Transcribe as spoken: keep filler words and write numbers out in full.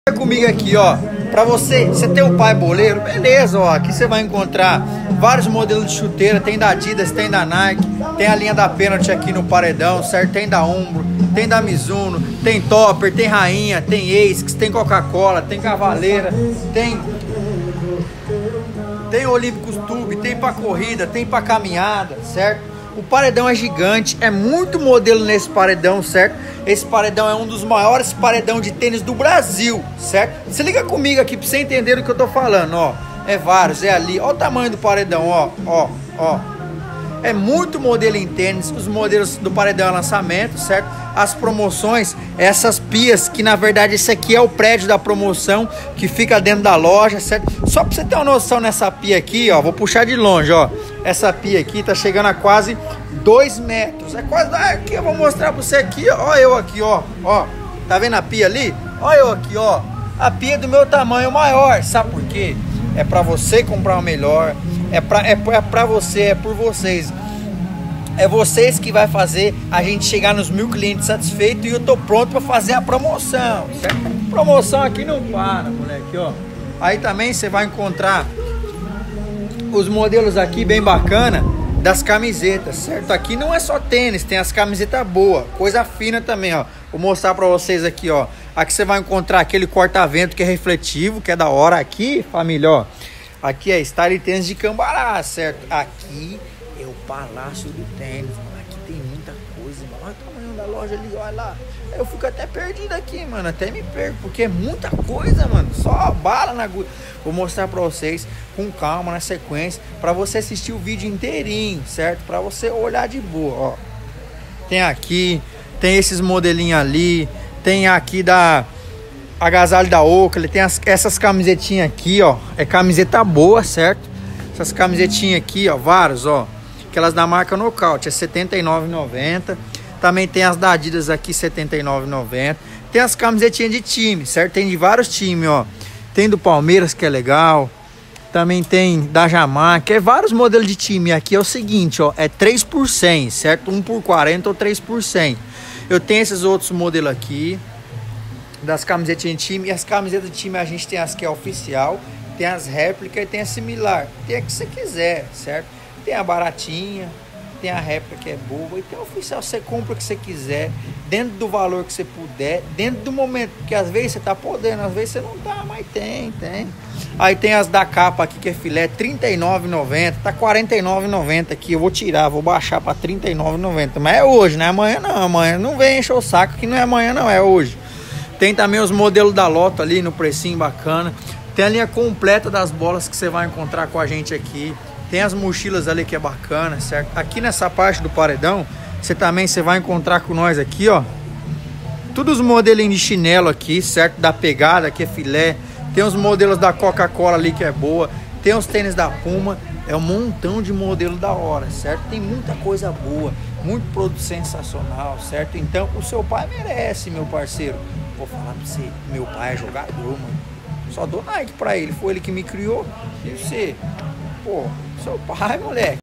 Comigo aqui, ó, pra você, você tem um pai boleiro, beleza, ó, aqui você vai encontrar vários modelos de chuteira, tem da Adidas, tem da Nike, tem a linha da Pênalti aqui no paredão, certo? Tem da Umbro, tem da Mizuno, tem Topper, tem Rainha, tem ASICS, tem Coca-Cola, tem Cavaleira, tem tem Olímpicos Tube, tem pra corrida, tem pra caminhada, certo? O paredão é gigante, é muito modelo nesse paredão, certo? Esse paredão é um dos maiores paredão de tênis do Brasil, certo? Se liga comigo aqui pra você entender o que eu tô falando, ó. É vários, é ali, ó o tamanho do paredão, ó, ó, ó. É muito modelo em tênis, os modelos do paredão é lançamento, certo? As promoções, essas pias, que na verdade esse aqui é o prédio da promoção, que fica dentro da loja, certo? Só pra você ter uma noção nessa pia aqui, ó, vou puxar de longe, ó. Essa pia aqui tá chegando a quase dois metros, é quase, aqui eu vou mostrar pra você aqui, ó, ó eu aqui, ó, ó. Tá vendo a pia ali? Ó eu aqui, ó. A pia é do meu tamanho maior, sabe por quê? É pra você comprar o melhor, é pra, é, é pra você, é por vocês. É vocês que vai fazer a gente chegar nos mil clientes satisfeitos e eu tô pronto para fazer a promoção, certo? Promoção aqui não para, moleque, ó. Aí também você vai encontrar os modelos aqui bem bacana das camisetas, certo? Aqui não é só tênis, tem as camisetas boas, coisa fina também, ó. Vou mostrar para vocês aqui, ó. Aqui você vai encontrar aquele corta-vento que é refletivo, que é da hora. Aqui, família, ó. Aqui é style tênis de Cambará, certo? Aqui é o Palácio do Tênis, mano. Aqui tem muita coisa, mano. Olha o tamanho da loja ali, olha lá. Eu fico até perdido aqui, mano. Até me perco, porque é muita coisa, mano. Só bala na agulha. Vou mostrar pra vocês com calma, na sequência, pra você assistir o vídeo inteirinho, certo? Pra você olhar de boa, ó. Tem aqui, tem esses modelinhos ali, tem aqui da Agasalho da Oakley, tem as, essas camisetinhas aqui, ó. É camiseta boa, certo? Essas camisetinhas aqui, ó, vários, ó. Aquelas da marca Nocaute, é setenta e nove reais e noventa centavos. Também tem as da Adidas aqui, setenta e nove reais e noventa centavos. Tem as camisetinhas de time, certo? Tem de vários times, ó. Tem do Palmeiras, que é legal. Também tem da Jamaica. É vários modelos de time. Aqui é o seguinte, ó. É três por cem, certo? um por quarenta ou três por cem. Eu tenho esses outros modelos aqui. Das camisetinhas de time. E as camisetas de time a gente tem as que é oficial. Tem as réplicas e tem a similar. Tem a que você quiser, certo? Tem a baratinha, tem a réplica que é boa e tem a oficial. Você compra o que você quiser, dentro do valor que você puder, dentro do momento. Porque às vezes você tá podendo, às vezes você não tá, mas tem, tem. Aí tem as da capa aqui que é filé, trinta e nove reais e noventa centavos. Tá quarenta e nove reais e noventa centavos aqui. Eu vou tirar, vou baixar pra trinta e nove reais e noventa centavos. Mas é hoje, não é amanhã não. Amanhã não vem encher o saco que não é amanhã não, é hoje. Tem também os modelos da Loto ali no precinho bacana. Tem a linha completa das bolas que você vai encontrar com a gente aqui. Tem as mochilas ali que é bacana, certo? Aqui nessa parte do paredão, você também você vai encontrar com nós aqui, ó. Todos os modelinhos de chinelo aqui, certo? Da Pegada, que é filé. Tem os modelos da Coca-Cola ali que é boa. Tem os tênis da Puma. É um montão de modelo da hora, certo? Tem muita coisa boa, muito produto sensacional, certo? Então, o seu pai merece, meu parceiro. Vou falar pra você, meu pai é jogador, mano. Só dou Nike pra ele, foi ele que me criou. E você, pô, seu pai, moleque.